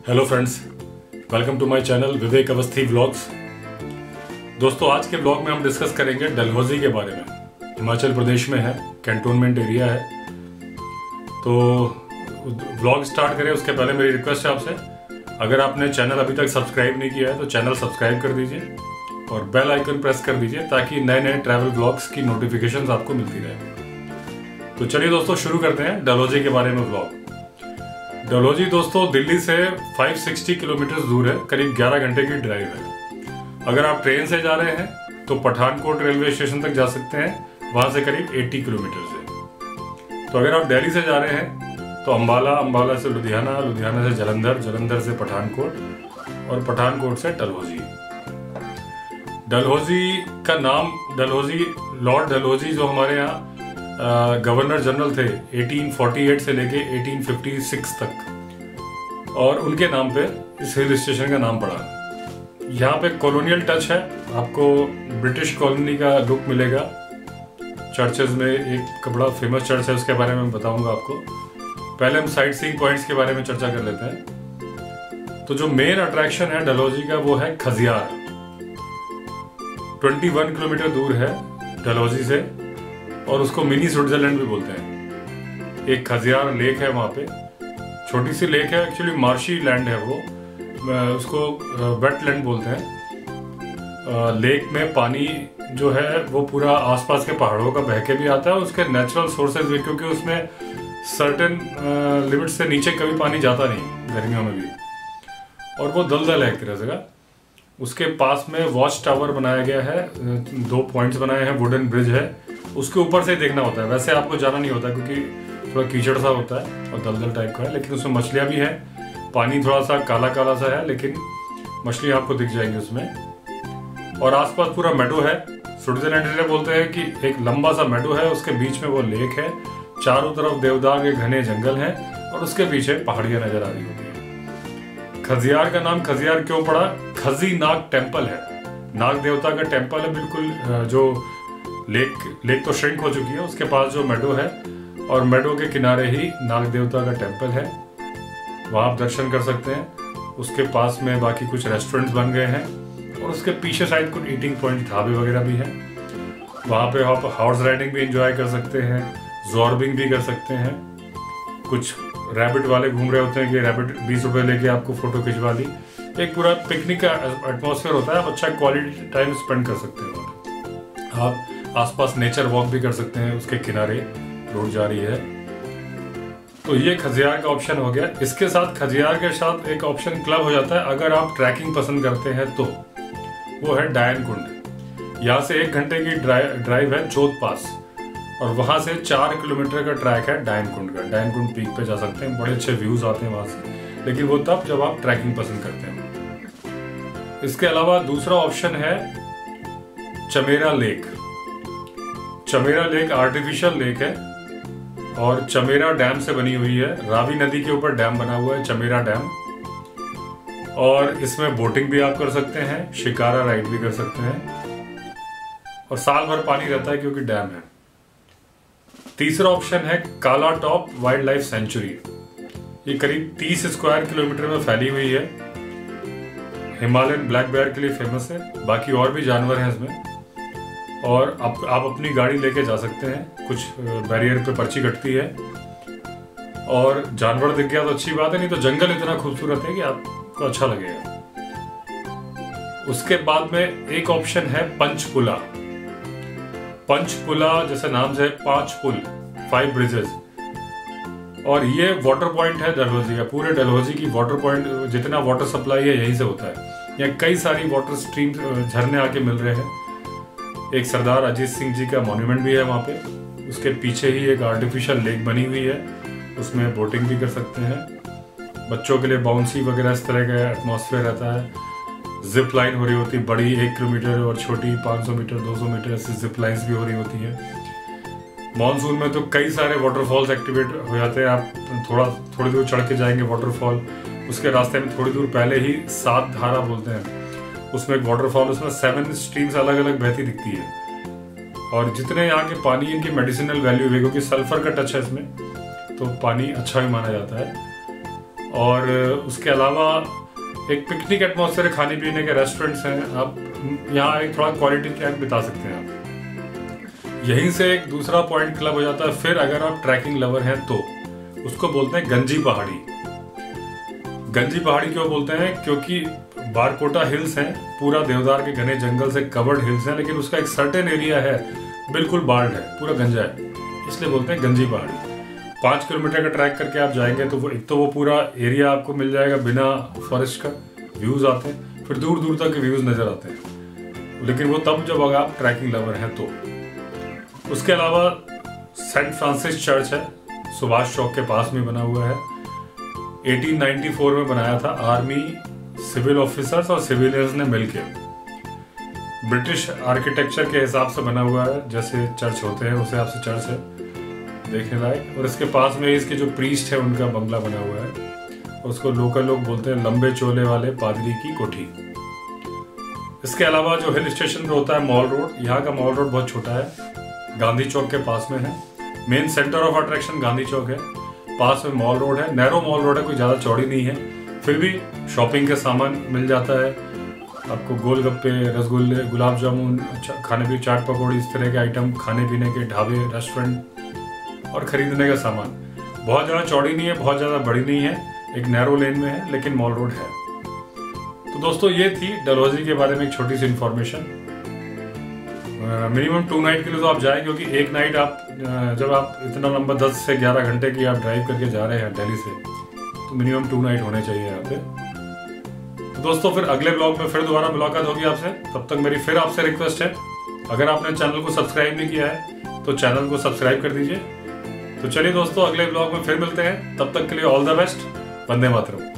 Hello friends, welcome to my channel Vivek Awasthi vlogs. दोस्तों, आज के ब्लॉग में हम डिस्कस करेंगे डलहौजी के बारे में। हिमाचल प्रदेश में है, कैंटोनमेंट एरिया है। तो व्लॉग स्टार्ट करें उसके पहले मेरी रिक्वेस्ट है आपसे, अगर आपने चैनल अभी तक सब्सक्राइब नहीं किया है तो चैनल सब्सक्राइब कर दीजिए और बेल आइकन प्रेस कर दीजिए ताकि नए नए ट्रैवल व्लॉग्स की नोटिफिकेशंस आपको मिलती रहे। तो चलिए दोस्तों, शुरू करते हैं डलहौजी के बारे में व्लॉग। डलहौजी दोस्तों दिल्ली से 560 किलोमीटर दूर है, करीब 11 घंटे की ड्राइव है। अगर आप ट्रेन से जा रहे हैं तो पठानकोट रेलवे स्टेशन तक जा सकते हैं, वहां से करीब 80 किलोमीटर से। तो अगर आप दिल्ली से जा रहे हैं तो अंबाला से लुधियाना, लुधियाना से जलंधर, जलंधर से पठानकोट और पठानकोट से डलहौजी। डलहौजी का नाम लॉर्ड डलहौजी जो हमारे यहाँ गवर्नर जनरल थे 1848 से लेके 1856 तक, और उनके नाम पे इस हिल स्टेशन का नाम पड़ा। यहाँ पे कॉलोनियल टच है, आपको ब्रिटिश कॉलोनी का लुक मिलेगा। चर्चेज में एक बड़ा फेमस चर्च है, उसके बारे में बताऊंगा आपको। पहले हम साइट सीइंग पॉइंट्स के बारे में चर्चा कर लेते हैं। तो जो मेन अट्रैक्शन है डलहौजी का वो है खजियार। 21 किलोमीटर दूर है डलहौजी से और उसको मिनी स्विट्जरलैंड भी बोलते हैं। एक खजियार लेक है वहाँ पे, छोटी सी लेक है, एक्चुअली मार्शी लैंड है वो, उसको वेटलैंड बोलते हैं। लेक में पानी जो है वो पूरा आसपास के पहाड़ों का बह के भी आता है, उसके नेचुरल सोर्सेज भी, क्योंकि उसमें सर्टेन लिमिट से नीचे कभी पानी जाता नहीं गर्मियों में भी, और वो दलदल है एक तरह से का। उसके पास में वॉच टावर बनाया गया है, 2 पॉइंट्स बनाए हैं, वुडन ब्रिज है, उसके ऊपर से देखना होता है। वैसे आपको जाना नहीं होता क्योंकि थोड़ा कीचड़ सा होता है और दलदल टाइप का है, लेकिन उसमें मछलियाँ भी हैं। पानी थोड़ा सा काला काला सा है, लेकिन मछलियाँ आपको दिख जाएंगी उसमें। और आसपास पूरा मेडो है। स्विट्जरलैंड इसलिए बोलते हैं कि एक लंबा सा मेडो है, उसके बीच में वो लेक है, चारों तरफ देवदार के घने जंगल हैं और उसके पीछे पहाड़ियाँ नजर आ रही होती है। खजियार का नाम खजियार क्यों पड़ा? खजी नाग टेम्पल है, नाग देवता का टेम्पल है बिल्कुल। जो लेक तो श्रिंक हो चुकी है, उसके पास जो मेडो है और मेडो के किनारे ही नाग देवता का टेम्पल है, वहां आप दर्शन कर सकते हैं। उसके पास में बाकी कुछ रेस्टोरेंट्स बन गए हैं और उसके पीछे साइड कुछ ईटिंग पॉइंट, ढाबे वगैरह भी हैं। वहां पे आप हॉर्स राइडिंग भी एंजॉय कर सकते हैं, जॉर्बिंग भी कर सकते हैं। कुछ रैबिट वाले घूम रहे होते हैं कि रैबिट 20 रुपए लेके आपको फोटो खिंचवा दी। एक पूरा पिकनिक का एटमॉस्फेयर होता है, आप अच्छा क्वालिटी टाइम स्पेंड कर सकते हैं। आप आसपास नेचर वॉक भी कर सकते हैं, उसके किनारे रोड जा रही है। तो ये खजियार का ऑप्शन हो गया। इसके साथ खजियार के साथ एक ऑप्शन क्लब हो जाता है अगर आप ट्रैकिंग पसंद करते हैं तो, वो है डायन कुंड। यहाँ से 1 घंटे की ड्राइव है चौक पास, और वहां से 4 किलोमीटर का ट्रैक है डायन कुंड का। डायन कुंड पीक पे जा सकते हैं, बड़े अच्छे व्यूज आते हैं वहां से, लेकिन वो तब जब आप ट्रैकिंग पसंद करते हैं। इसके अलावा दूसरा ऑप्शन है Chamera lake. Chamera lake artificial lake है और चमेरा डैम से बनी हुई है। रावी नदी के ऊपर डैम बना हुआ है, चमेरा डैम, और इसमें बोटिंग भी आप कर सकते हैं, शिकारा राइड भी कर सकते हैं, और साल भर पानी रहता है क्योंकि डैम है। तीसरा ऑप्शन है काला टॉप वाइल्ड लाइफ सेंचुरी। ये करीब 30 स्क्वायर किलोमीटर में फैली हुई है। हिमालयन ब्लैक बेयर के लिए फेमस है, बाकी और भी जानवर हैं इसमें, और आप अपनी गाड़ी लेके जा सकते हैं। कुछ बैरियर पे पर्ची कटती है, और जानवर दिख गया तो अच्छी बात है, नहीं तो जंगल इतना खूबसूरत है कि आपको अच्छा लगेगा। उसके बाद में एक ऑप्शन है पंचपुला। पंचपुला जैसे नाम से 5 पुल, 5 ब्रिजेस, और ये वाटर पॉइंट है डलहौजी का। पूरे डलहौजी की वाटर पॉइंट, जितना वाटर सप्लाई है यहीं से होता है। यहाँ कई सारी वाटर स्ट्रीम, झरने आके मिल रहे हैं। एक सरदार अजीत सिंह जी का मॉन्यूमेंट भी है वहाँ पे। उसके पीछे ही एक आर्टिफिशियल लेक बनी हुई है, उसमें बोटिंग भी कर सकते हैं। बच्चों के लिए बाउंसी वगैरह इस तरह का एटमॉस्फेयर रहता है। जिप लाइन हो रही होती है, बड़ी 1 किलोमीटर और छोटी 500 मीटर 200 मीटर ऐसी जिप लाइन्स भी हो रही होती है। मानसून में तो कई सारे वाटरफॉल्स एक्टिवेट हो जाते हैं। आप थोड़ी दूर चढ़ के जाएंगे वाटरफॉल, उसके रास्ते में थोड़ी दूर पहले ही 7 धारा बोलते हैं, उसमें एक वाटरफॉल, उसमें 7 स्ट्रीम्स अलग अलग बहती दिखती है। और जितने यहाँ के पानी, इनकी मेडिसिनल वैल्यू है क्योंकि सल्फर का टच है इसमें, तो पानी अच्छा भी माना जाता है। और उसके अलावा एक पिकनिक एटमॉस्फेयर, खाने पीने के रेस्टोरेंट्स हैं, आप यहाँ एक थोड़ा क्वालिटी टाइम बिता सकते हैं आप। यहीं से एक दूसरा पॉइंट क्लब हो जाता है। फिर अगर आप ट्रैकिंग लवर हैं तो उसको बोलते हैं गंजी पहाड़ी। गंजी पहाड़ी क्यों बोलते हैं? क्योंकि बारकोटा हिल्स हैं, पूरा देवदार के घने जंगल से कवर्ड हिल्स हैं, लेकिन उसका एक सर्टेन एरिया है बिल्कुल बाल्ड है, पूरा गंजा है, इसलिए बोलते हैं गंजी पहाड़ी। 5 किलोमीटर का ट्रैक करके आप जाएंगे तो वो पूरा एरिया आपको मिल जाएगा बिना फॉरेस्ट का, व्यूज आते हैं, फिर दूर दूर तक व्यूज नजर आते हैं, लेकिन वो तब जब अगर आप ट्रैकिंग लवर हैं तो। उसके अलावा सेंट फ्रांसिस चर्च है, सुभाष चौक के पास में बना हुआ है। 1894 में बनाया था आर्मी, सिविल ऑफिसर्स और सिविलियंस ने मिलकर। ब्रिटिश आर्किटेक्चर के हिसाब से बना हुआ है, जैसे चर्च होते हैं उस हिसाब से चर्च है, देखने लायक। और इसके पास में इसके जो प्रीस्ट है उनका बंगला बना हुआ है, उसको लोकल लोग बोलते हैं लंबे चोले वाले पादरी की कोठी। इसके अलावा जो हिल स्टेशन पे होता है मॉल रोड, यहाँ का मॉल रोड बहुत छोटा है, गांधी चौक के पास में है। Main centre of attraction Gandhi Chowk है, पास में मॉल रोड है, नैरो मॉल रोड है, कोई ज़्यादा चौड़ी नहीं है, फिर भी शॉपिंग के सामान मिल जाता है आपको। गोलगप्पे, रसगुल्ले, गुलाब जामुन, खाने पीने, चाट पकौड़ी, इस तरह के आइटम, खाने पीने के ढाबे, रेस्टोरेंट और खरीदने का सामान। बहुत ज़्यादा चौड़ी नहीं है, बहुत ज़्यादा बड़ी नहीं है, एक नैरो लेन में है, लेकिन मॉल रोड है। तो दोस्तों ये थी डलहौजी के बारे में एक छोटी सी इन्फॉर्मेशन। मिनिमम 2 नाइट के लिए तो आप जाए, क्योंकि एक नाइट आप जब आप इतना लंबा 10 से 11 घंटे की आप ड्राइव करके जा रहे हैं दिल्ली से, तो मिनिमम 2 नाइट होने चाहिए यहाँ पे। तो दोस्तों फिर अगले ब्लॉग में फिर दोबारा मुलाकात होगी आपसे। तब तक मेरी फिर आपसे रिक्वेस्ट है, अगर आपने चैनल को सब्सक्राइब नहीं किया है तो चैनल को सब्सक्राइब कर दीजिए। तो चलिए दोस्तों, अगले ब्लॉग में फिर मिलते हैं, तब तक के लिए ऑल द बेस्ट, वंदे मातरम।